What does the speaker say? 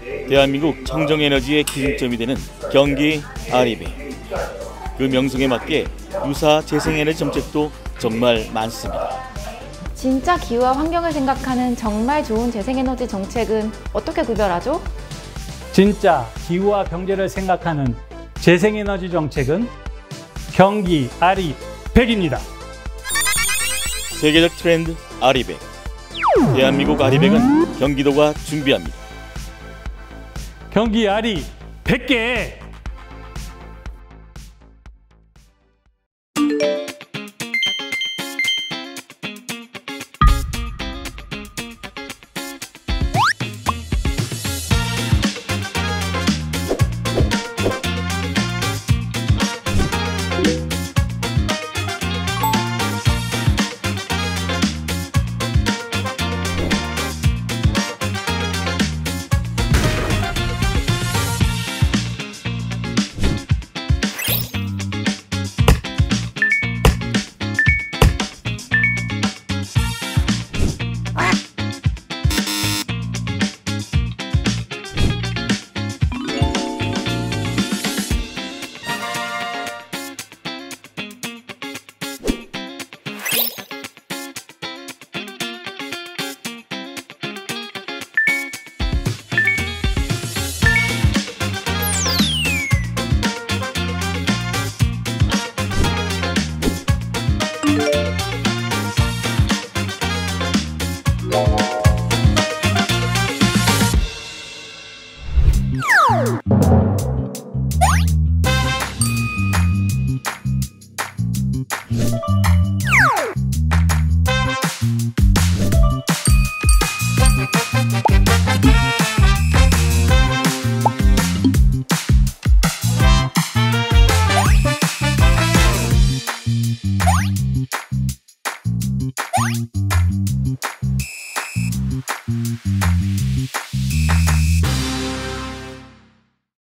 대한민국 청정에너지의 기준점이 되는 경기 아리백. 그 명성에 맞게 유사 재생에너지 정책도 정말 많습니다. 진짜 기후와 환경을 생각하는 정말 좋은 재생에너지 정책은 어떻게 구별하죠? 진짜 기후와 경제를 생각하는 재생에너지 정책은 경기 아리백입니다. 세계적 트렌드 아리백. 대한민국 아리백은 경기도가 준비합니다. 경기 아리 100개!